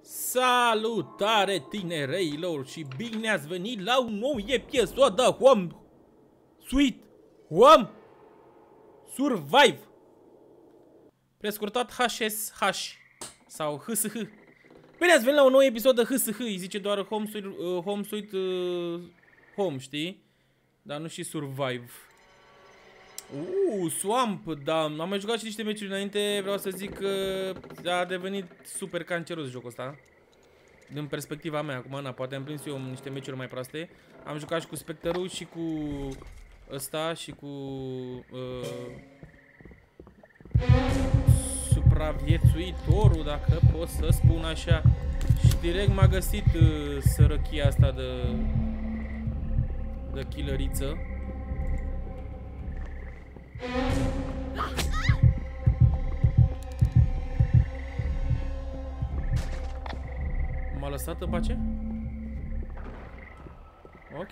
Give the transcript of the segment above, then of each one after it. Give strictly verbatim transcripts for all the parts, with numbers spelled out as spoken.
Salutare tinereilor și bine ați venit la un nou episod de Home Sweet Home Survive, prescurtat H S H sau H S H. Bine ați venit la un nou episod de H S H, îi zice doar Home Sweet, uh, Home, Sweet uh, Home, știi? Dar nu și Survive. Uuu, Swamp, da, am mai jucat și niște meciuri înainte, vreau să zic că a devenit super canceros jocul ăsta. Din perspectiva mea, acum, na, poate am prins eu niște meciuri mai proaste. Am jucat și cu Spectre-ul și cu ăsta și cu uh, supraviețuitorul, dacă pot să spun așa. Și direct m-a găsit uh, sărăchia asta de, de killeriță. M-a lăsat în pace? Ok.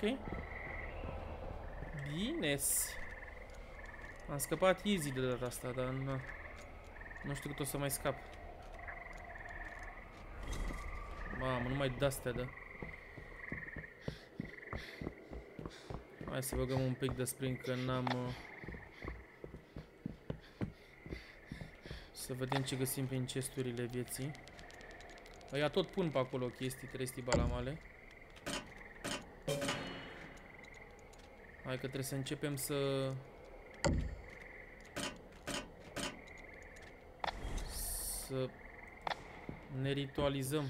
Bine-s. Am scăpat easy de data asta, dar nu, nu știu cât o să mai scap. Mamă, numai de-astea, da. Hai să băgăm un pic de spring, că n-am... Să vedem ce găsim prin chesturile vieții. Ăia tot pun pe acolo chestii, trestii balamale. Hai că trebuie să începem să... Să ne ritualizăm.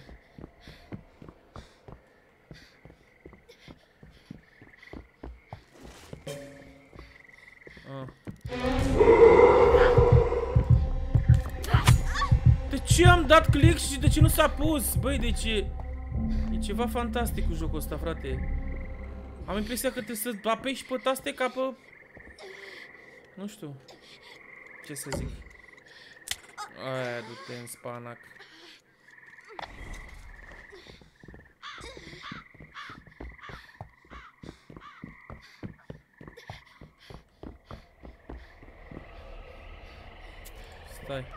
Ah. De ce am dat click și de ce nu s-a pus? Băi, deci e... E ceva fantastic cu jocul ăsta, frate. Am impresia că trebuie să apeși pe taste ca pe... Nu știu ce să zic. Aia, du-te în spanac. Stai.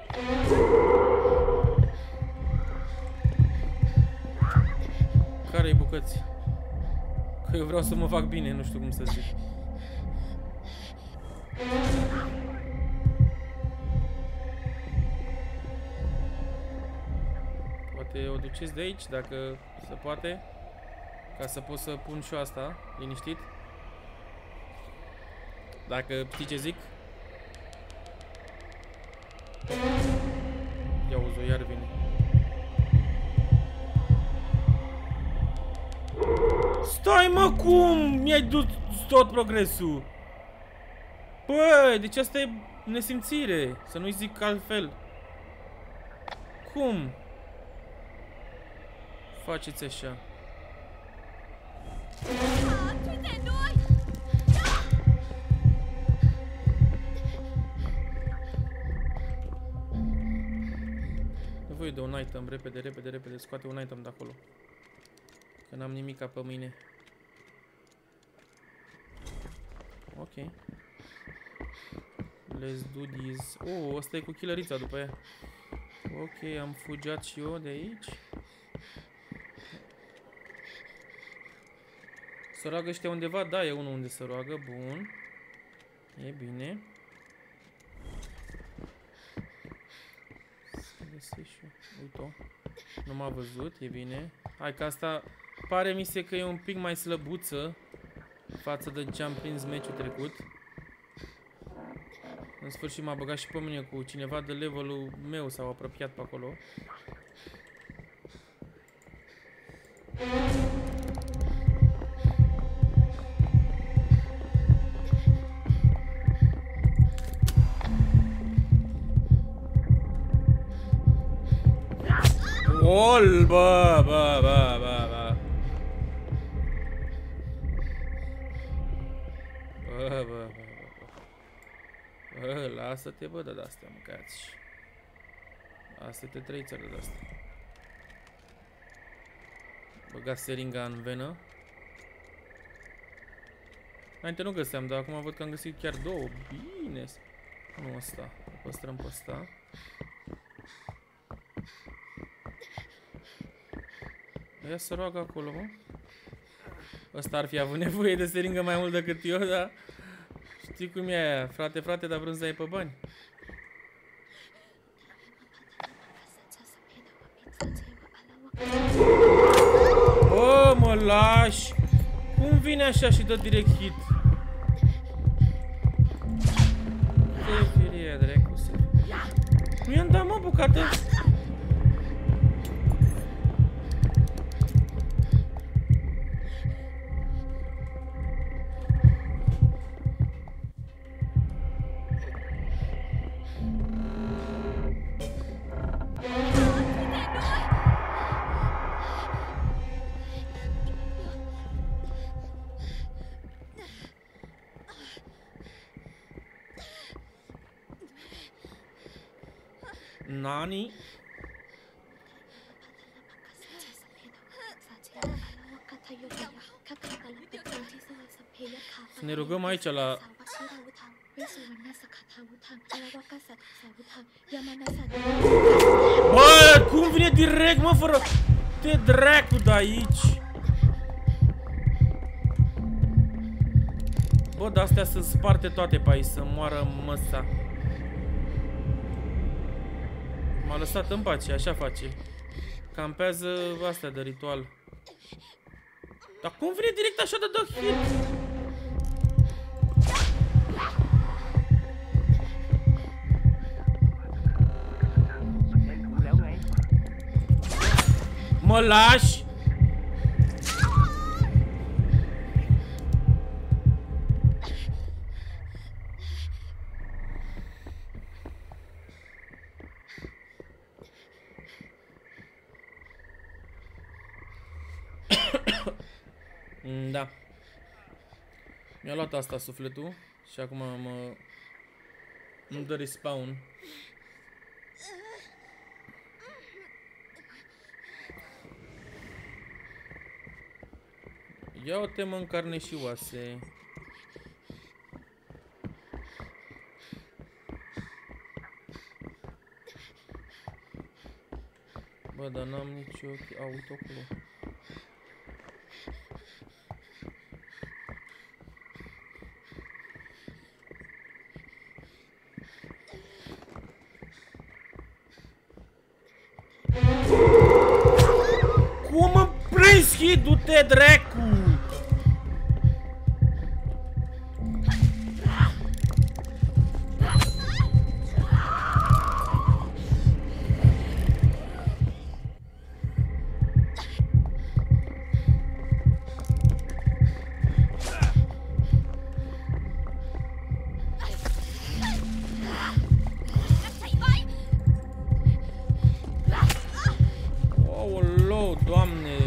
Care-i bucăți? Că eu vreau să mă fac bine, nu știu cum să zic. Poate o duceți de aici, dacă se poate. Ca să pot să pun și eu asta, liniștit. Dacă știi ce zic. Ia uzo, iar vine. Stai, mă, cum mi-ai dus tot progresul? Băi, deci asta e nesimțire. Să nu-i zic altfel. Cum faceți așa? Nevoie de un item, repede, repede, repede. Scoate un item de acolo. Că n-am nimic pe mine. Ok. Let's do this. Oh, ăsta e cu killerița după ea. Ok, am fugiat și eu de aici. Se roagă ăștia undeva? Da, e unul unde se roagă. Bun. E bine. Să găsesc și eu. Uite-o. Nu m-a văzut, e bine. Hai că asta pare mi se că e un pic mai slăbuță față de ce am prins meciul trecut. În sfârșit m-a băgat și pe mine cu cineva de levelul meu, s-au apropiat pe acolo. Ol, bă, bă, bă, bă, bă. Bă, bă, bă, bă. Bă, lasă-te, bă, de astea, mâncați. Astea-te trei țări de astea. Băgați seringa în venă. Înainte nu găseam, dar acum văd că am găsit chiar două. Bine. Nu ăsta. Păstrăm pe ăsta. Ia să roagă acolo, mă. Ăsta ar fi avut nevoie de seringă mai mult decât eu, dar... Știi cum e aia? Frate, frate, dar brânza e pe bani. Bă, mă lași! Cum vine așa și dă direct hit? Ce firie, dracu, să... Nu i-am dat, mă, bucată! Nani? Să ne rugăm aici la... Bă, cum vine direct, mă, fără... Te dracu de aici! Bă, de-astea să sparte toate pe aici, să moară măsa. M-a lăsat în pace, așa face. Campează astea de ritual. Dar cum vine direct așa de dă hit? Mă lași? Da. Mi-a luat asta sufletul și acum mă... îmi dă respawn. Ia o temă în carne și oase. Bă, dar n-am nici ochi. A, uite acolo. Cum îmi prins hit, du-te dracu! Doamne!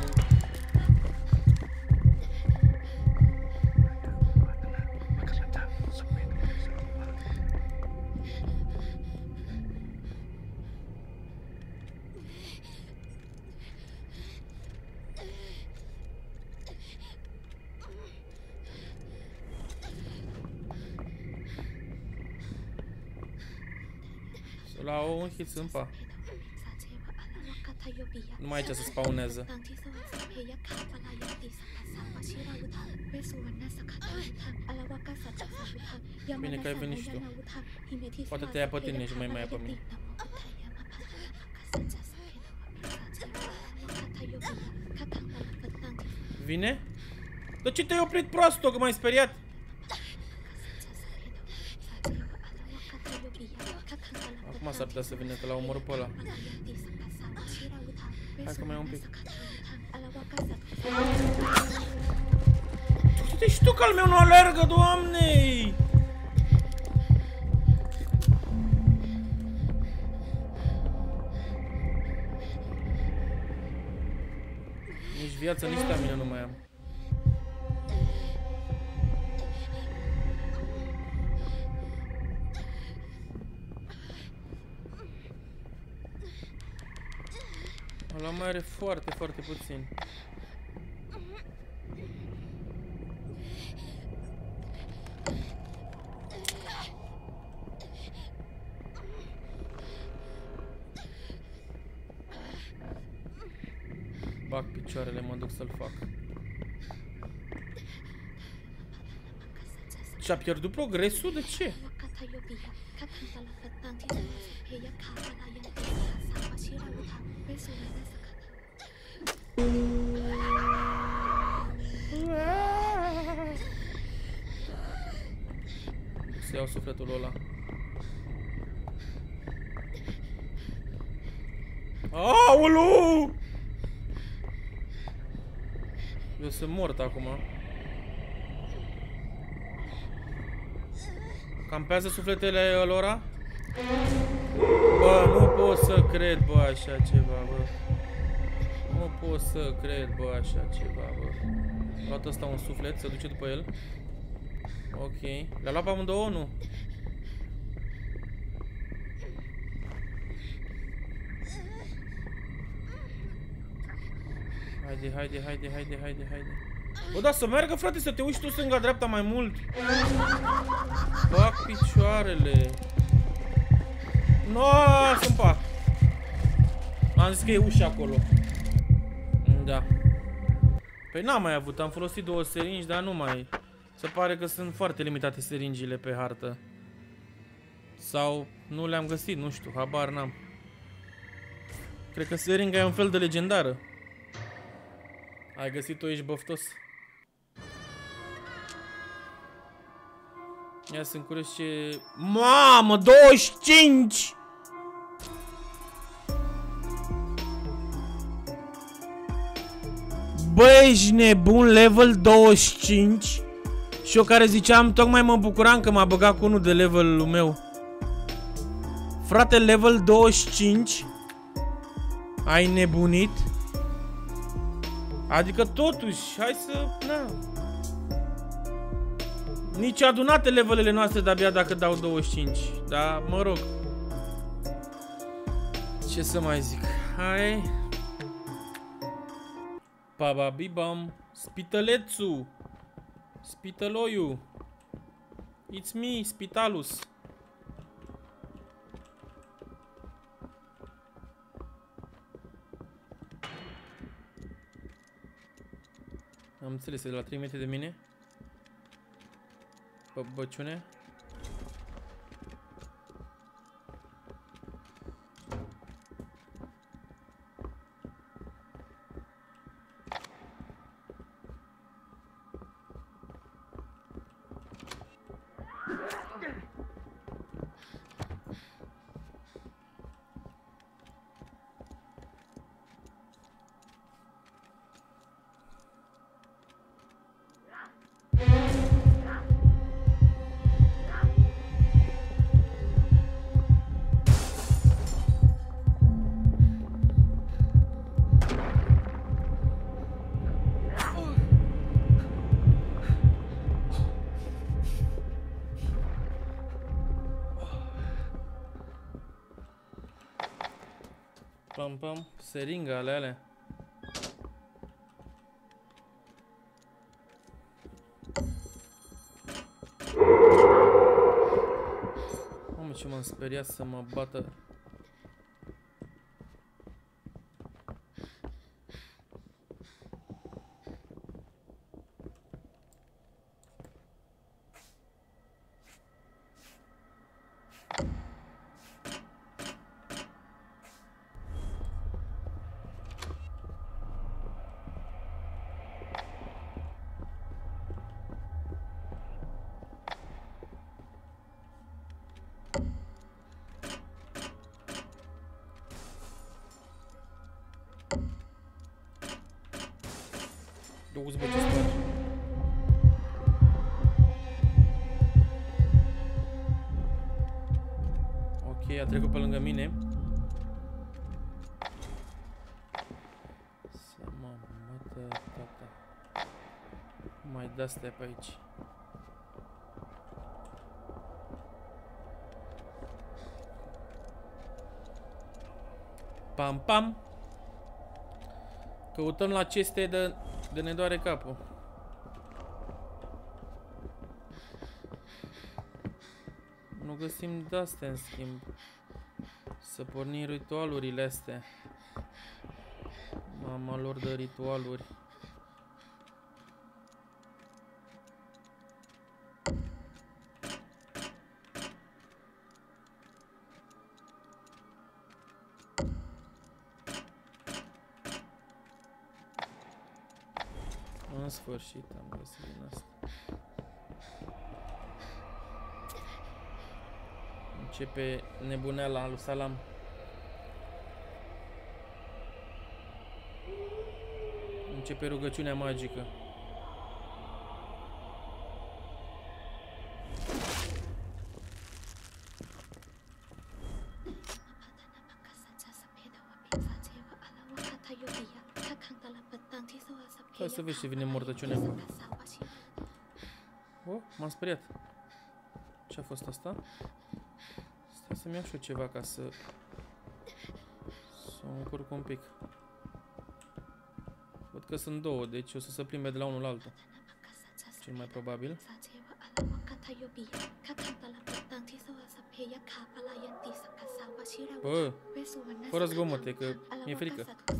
Să la o un hit sâmpa. Numai aici se spawnează. Bine că ai venit și tu. Poate te ia pe tine și mai mai ia pe mine. Vine? De ce te-ai oprit prosto, că m-ai speriat? Acum s-ar putea să vină, că l-a omorât pe ăla. Hai că mai e un pic. Uite și tu că al meu nu alergă, Doamne! Nici viață, nici stamina nu mai am. Ăla mai are foarte, foarte puțin. Fac picioarele, mă duc să-l fac. Și-a pierdut progresul? De ce? Să iau sufletul ăla. Aulu! Eu sunt mort acum. Campează sufletele lor? Bă, nu pot să cred, bă, așa ceva, bă. Nu pot să cred, bă, așa ceva, bă. A luat ăsta un suflet, se duce după el. Ok. Le-a luat pe amândouă, nu? Haide, haide, haide, haide, haide, haide. Bă, da, să meargă, frate, să te uiți tu stânga-dreapta mai mult. Fac picioarele. Nooo, sunt pac. Am zis că e ușa acolo. Da. Păi n-am mai avut, am folosit două seringi, dar nu mai. Se pare că sunt foarte limitate seringile pe hartă. Sau nu le-am găsit, nu știu, habar n-am. Cred că seringa e un fel de legendară. Ai găsit-o, ești băftos. Ia să-mi curios ce... Mamă, douăzeci și cinci! Bă, ești nebun, level douăzeci și cinci? Și eu care ziceam, tocmai mă bucuram că m-a băgat cu unul de levelul meu. Frate, level douăzeci și cinci? Ai nebunit? Adică totuși, hai să... Na. Nici adunate levelele noastre de-abia dacă dau douăzeci și cinci. Dar, mă rog. Ce să mai zic? Hai. Bababibam. Spitălețu. Spităloiu. It's me, Spitalus. Am înțeles, e de la trei metri de mine. Bă, băciune. Pam, pam, seringa ale alea. Mamă, ce m-am speriat să mă bată. douăzeci bătăți spargi. Ok, a trecut pe lângă mine. Să mă bată tata. Mai de-astea pe aici. Pam, pam. Căutăm la cheste de, de ne doare capul. Nu găsim de-astea, în schimb. Să pornim ritualurile astea. Mama lor de ritualuri. În sfârșit am găsit din asta. Începe nebuneala lui Salam. Începe rugăciunea magică. Hai să vezi ce vine mortăciunea. Oh, m-am speriat. Ce-a fost asta? Stai să-mi iau și eu ceva ca să... să mă încurc un pic. Văd că sunt două, deci o să se plimbe de la unul la altul. Cel mai probabil. Bă, fără zgomote, că mi-e frică.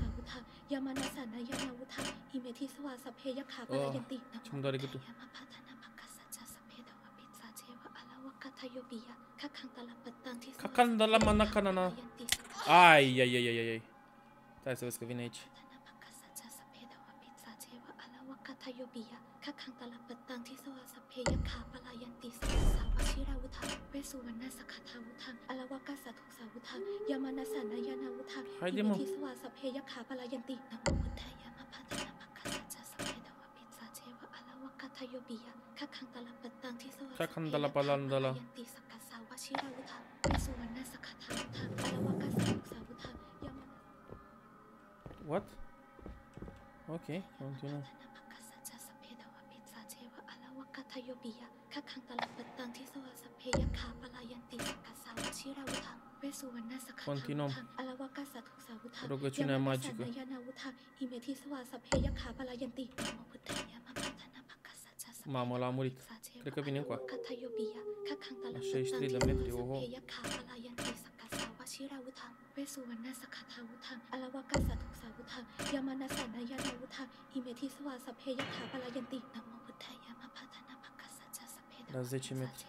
Oh, ce-mi doare gâtul. Kakandala manakanana. Ai, ai, ai, ai, ai. Stai să vezi că vine aici. Haide, mă. Kakandala palandala. What? Ok, continuăm. Continuăm. Rugăciunea magică. Mamă, l-a murit. Cred că vine încoa. La șaizeci și trei de metri, oho. La zece metri.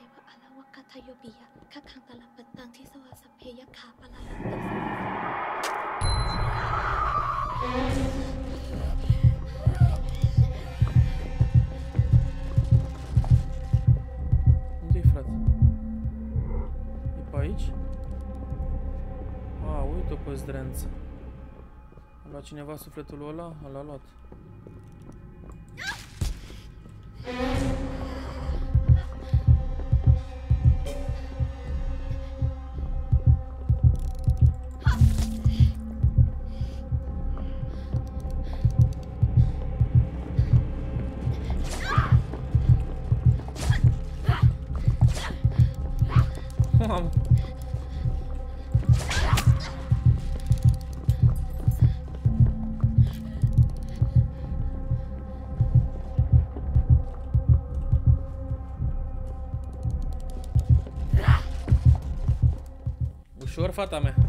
Unde-i, frate? E pe aici? A, uite-o pe zdrență. A luat cineva sufletul ăla? L-a luat. Mamă. Ușor, fata mea.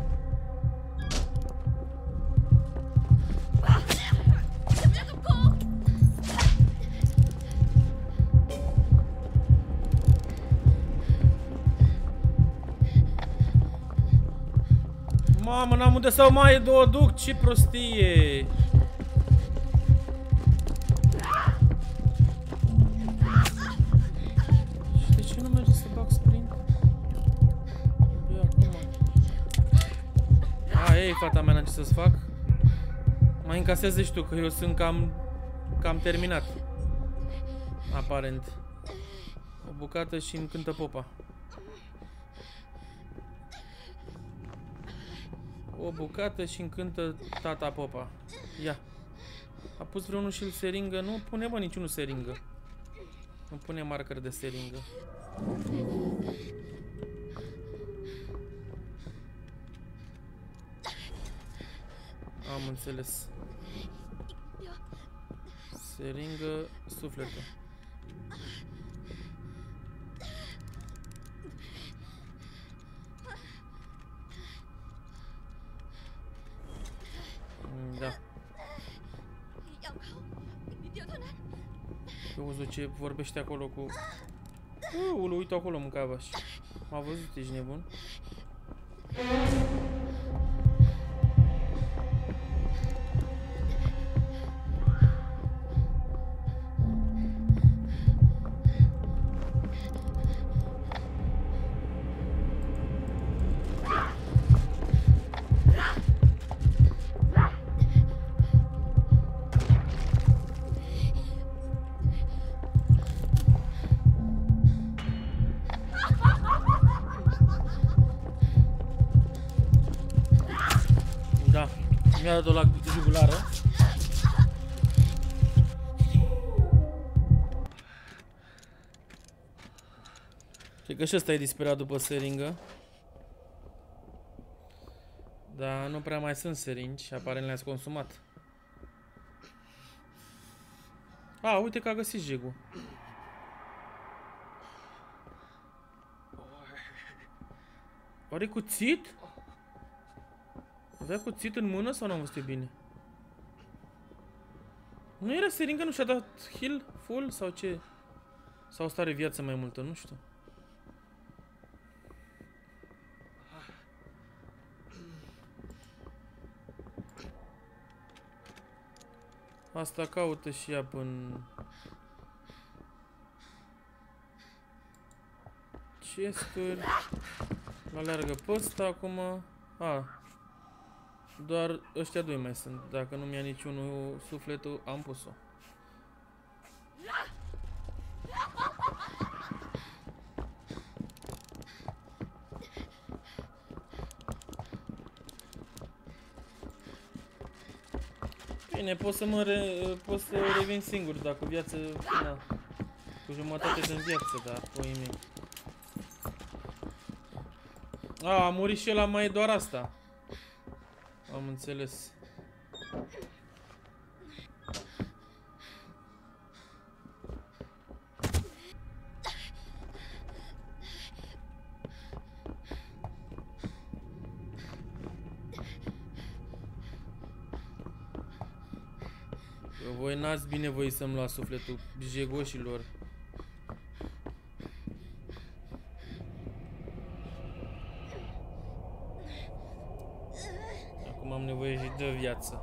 Mamă, n-am unde să o mai o duc, ce prostie! Și de ce nu merge să bag sprint? Ia acum. A, ei, fata mea, n-am ce să-ți fac. Mai încasează și tu, că eu sunt cam... cam terminat. Aparent. O bucată și îmi cântă popa. O bucată și încântă tata popa. Ia. A pus vreunul și-l seringă. Nu pune, bă, niciunul seringă. Nu pune marker de seringă. Am înțeles. Seringă sufletul. Da. Eu văzut ce vorbește acolo cu... Uuu, uite acolo mâncava și... M-a văzut, ești nebun? Mi-a dat-o la jugulară. Cred că și ăsta e disperat după seringă. Dar nu prea mai sunt seringi, aparent le-ați consumat. A, uite că a găsit jegul. Are cuțit? Avea cuțit în mână sau n-am văzut eu bine? Nu era seringă, nu și-a dat heal full sau ce? Sau stare viață mai multă, nu știu. Asta caută și ea până... Chesturi. Aleargă pe ăsta acum. A. Doar ăștia doi mai sunt. Dacă nu mi-a niciunul sufletul, am pus-o. Bine, pot să mă re... pot să revin singur dacă viață... Na, cu jumătate din viață, dar pui nimic. A, a murit și ăla, mai e doar asta. Am înțeles. Voi n-ați binevoit să-mi luați sufletul jegoșilor. Acum am nevoie și de viață.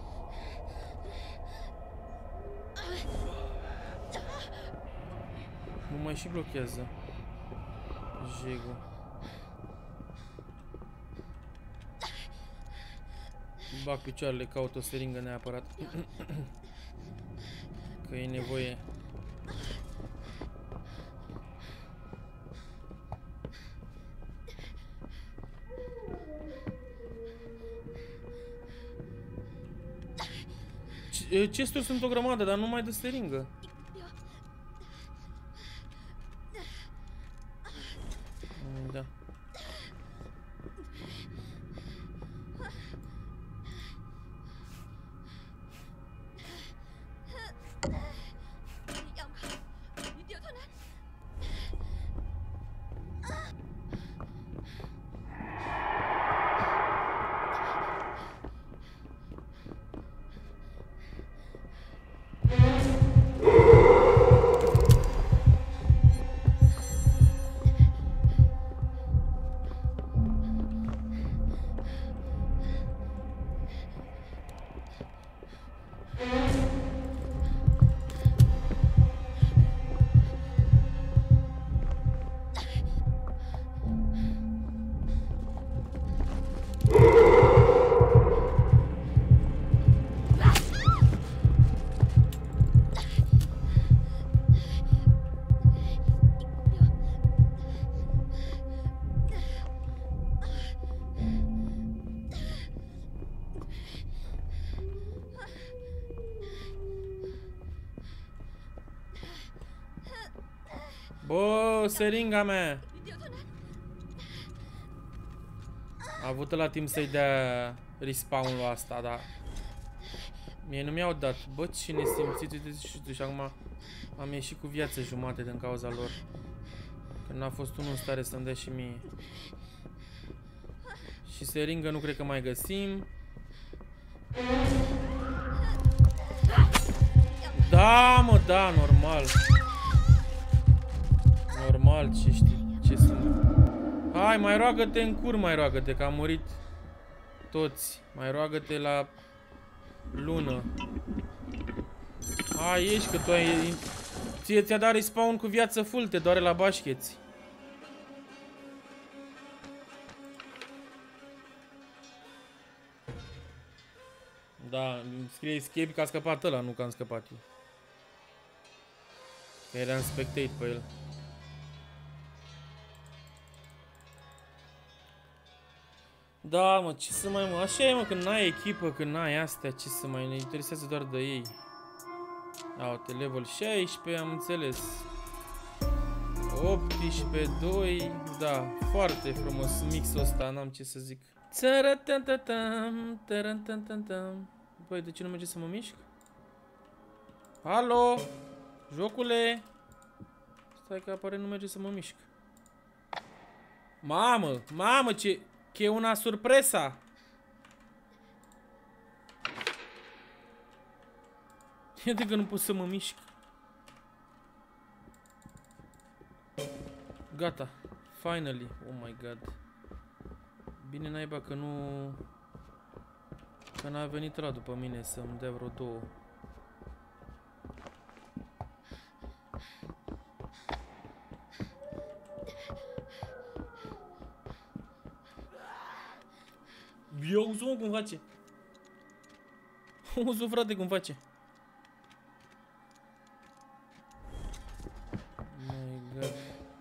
Mă mai și blochează jegul. Bag picioarele, caut o seringă neapărat. Că e nevoie. Chesturi sunt o grămadă, dar nu mai dă seringă. Da. Bă, seringa mea! A avut la timp să-i dea respawn-ul asta, dar mie nu mi-au dat. Bă, ce nesimțit, uite și acum am ieșit cu viață jumate din cauza lor. Că n-a fost unul în stare să-mi dea și mie. Și seringă nu cred că mai găsim. Da, mă, da, normal. Normal, ce știi, ce sunt. Hai, mai roagă-te în cur, mai roagă-te, că am murit toți. Mai roagă-te la lună. Hai, ieși, că tu ai... Ție ți-a dat respawn cu viață full, te doare la bașcheți. Da, scrie escape că a scăpat ăla, nu că am scăpat eu. Că eram spectate pe el. Da, mă, ce să mai mă... Așa e, mă, când n-ai echipă, când n-ai astea, ce să mai... Ne interesează doar de ei. Da, uite, level șaisprezece, am înțeles. optsprezece, doi... Da, foarte frumos mixul ăsta, n-am ce să zic. Băi, de ce nu merge să mă mișc? Alo? Jocule? Stai că apare nu merge să mă mișc. Mamă, mamă, ce... Che e una surpresa. Iată că nu pot să mă mișc. Gata. Finally. Oh my god. Bine naiba că nu... Că n-a venit ăla după mine să-mi dea vreo două. Eu auzi-o cum face. Auzi-o, frate, cum face. My god.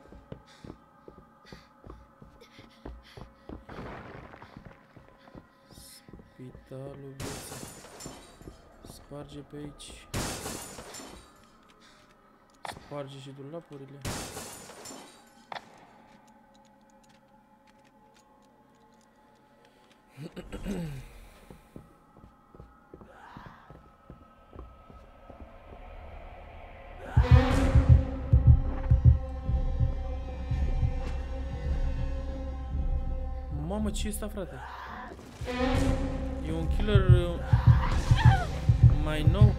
Spitalul vieții. Sparge pe aici. Sparge și dulapurile. Mamă, ce e asta, frate? E un killer uh, mai nou?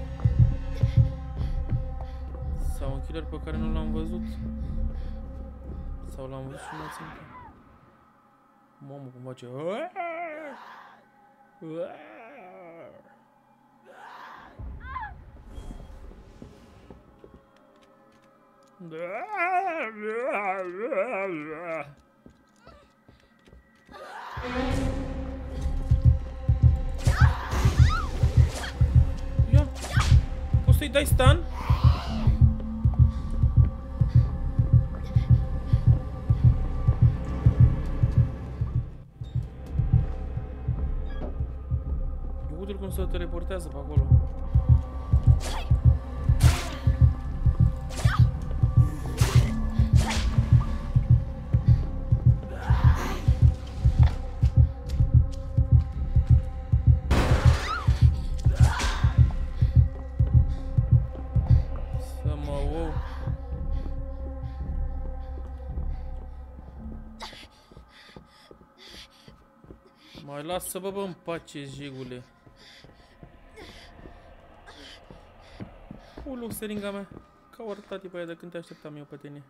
Sau un killer pe care nu l-am văzut? Sau l-am văzut și nu țin. Mamă, cum face? Ia, poți să-i dai stun? Uite-l cum se teleportează pe acolo. Mai lasă-mă, bă, în pace, jigule. Ulu, seringa mea. Ca ori tati pe aia de când te așteptam eu pe tine.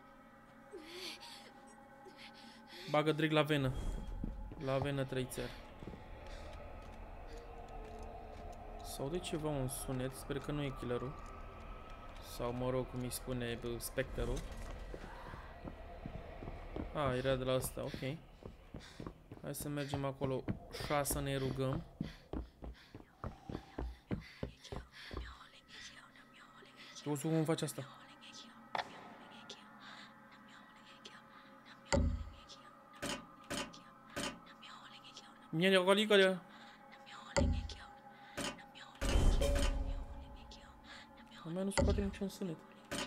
Bagă direct la venă. La venă trei țări. Sau de ceva un sunet, sper că nu e killerul. Sau mă rog, cum îi spune specterul. A, era de la asta, ok. Hai să mergem acolo ca să ne rugăm. Tu să cum faci asta? Mie golică. Mai nu se poate niciun sunet.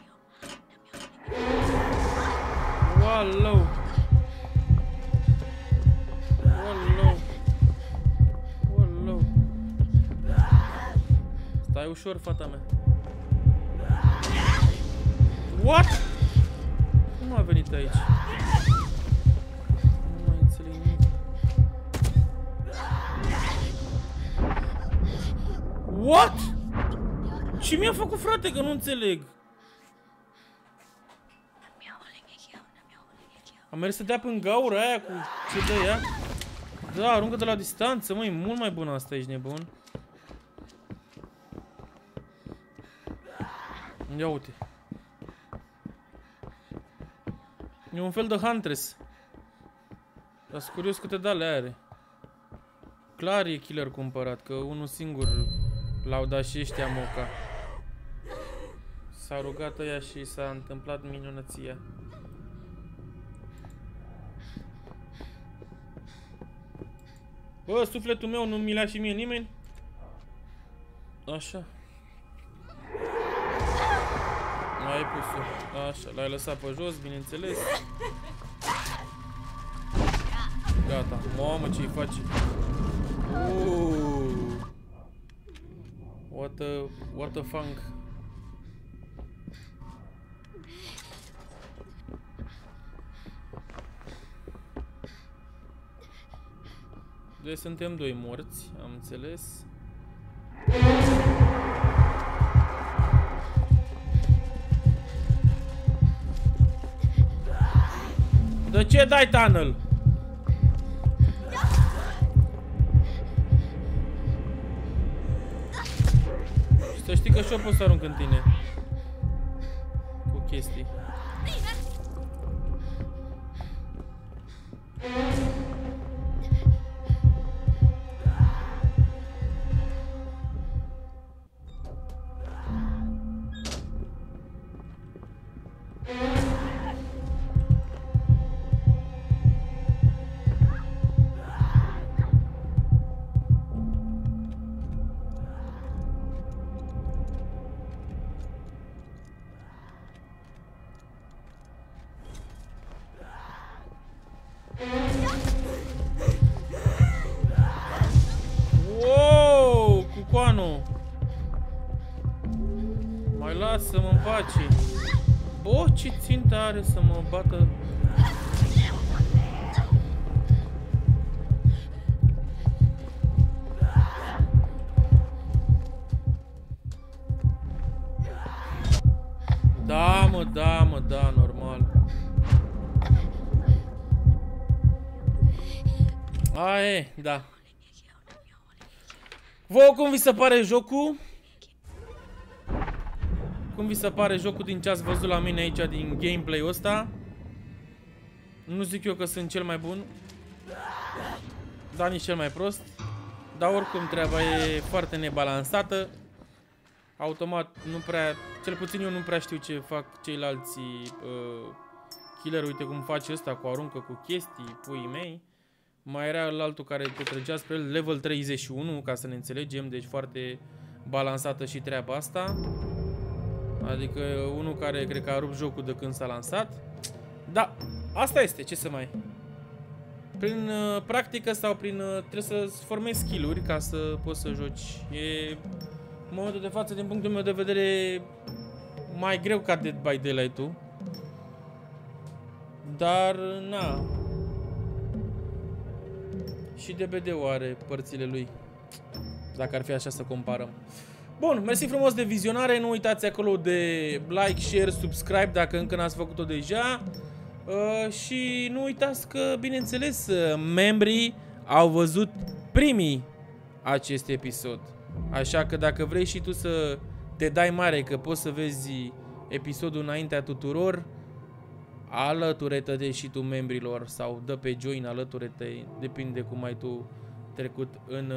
Wow! Stai ușor, fata mea. What? Cum a venit aici? Nu mai înțeleg nimic. What? Ce mi-a făcut, frate, că nu înțeleg? Am mers să dea până gaura aia cu ce dă ea. Da, aruncă de la distanță, măi, mult mai bună asta, ești nebun. Ia uite. E un fel de Huntress. Dar sunt curios câte dale are. Clar e killer cumpărat, că unul singur l-au dat și ăștia moca. S-a rugat ăia și s-a întâmplat minunăția. Bă, sufletul meu nu mi l-a și mie nimeni. Așa. Ai pus-o. Așa, l-ai lăsat pe jos, bineînțeles. Gata. Mamă, ce-i face? Uuuu. What the... What the funk? Deci suntem doi morți, am înțeles. De ce dai tunnel? Și să știi că și eu pot să arunc în tine cu chestii. Wow, cucoanul. Mai lasă-mă în pace. Bă, ce țintă are să mă bată. Da, mă, da, mă, da, normal. A, e, da. Vouă cum vi se pare jocul? Cum vi se pare jocul din ce ați văzut la mine aici din gameplay-ul ăsta? Nu zic eu că sunt cel mai bun, dar nici cel mai prost. Dar oricum treaba e foarte nebalansată. Automat nu prea, cel puțin eu nu prea știu ce fac ceilalți uh, killer. Uite cum face ăsta cu aruncă cu chestii, puii mei. Mai era altul care te trăgea spre el, level treizeci și unu, ca să ne înțelegem, deci foarte balansată și treaba asta. Adică unul care cred că a rupt jocul de când s-a lansat. Da, asta este, ce să mai... Prin uh, practică sau prin... Uh, trebuie să-ți formezi skill-uri ca să poți să joci. E, în momentul de față, din punctul meu de vedere, mai greu ca Dead by Daylight-ul. Dar, na... Și D B D-ul are părțile lui, dacă ar fi așa să comparăm. Bun, mersi frumos de vizionare. Nu uitați acolo de like, share, subscribe dacă încă n-ați făcut-o deja. uh, Și nu uitați că, bineînțeles, membrii au văzut primii acest episod. Așa că dacă vrei și tu să te dai mare că poți să vezi episodul înaintea tuturor, alătură-te și tu membrilor sau dă pe join, alătură-te, depinde cum ai tu trecut în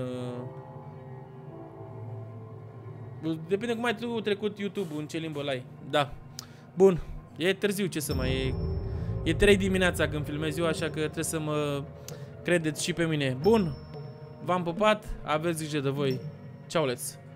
uh, depinde cum ai tu trecut YouTube, în ce limbă l-ai. Da. Bun, e târziu, ce să mai e. E trei dimineața când filmez eu, așa că trebuie să mă credeți și pe mine. Bun, v-am pupat, aveți grijă de voi. Ceauleț.